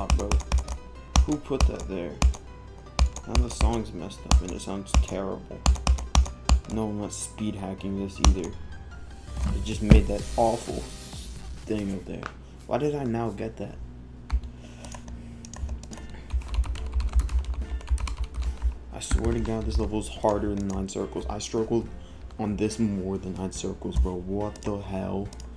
stop, bro. Who put that there? Now the song's messed up and it sounds terrible. No, I'm not speed hacking this either. It just made that awful thing up there. Why did I now get that? I swear to God, this level is harder than 9 circles. I struggled on this more than 9 circles, bro. What the hell?